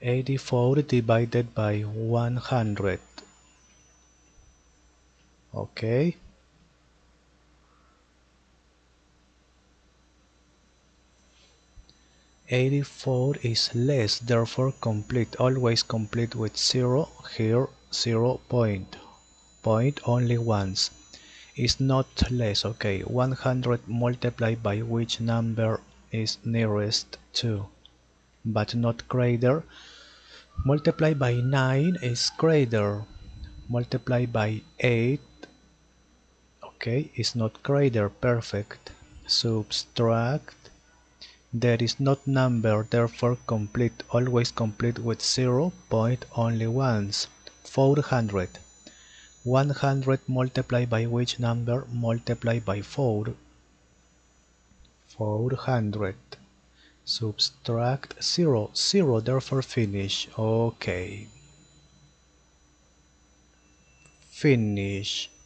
84 divided by 100. Okay. "84 is less, therefore complete. Always complete with 0. Here 0 point. Point only once. Is not less. Okay. 100 multiplied by which number is nearest to, but not greater. Multiply by 9 is greater. Multiply by 8, okay, is not greater. Perfect. Subtract. There is not number, therefore complete. Always complete with 0 point only once. 400. 100 multiplied by which number? Multiply by 4. 400. Subtract 0. 0, therefore finish. Okay. Finish.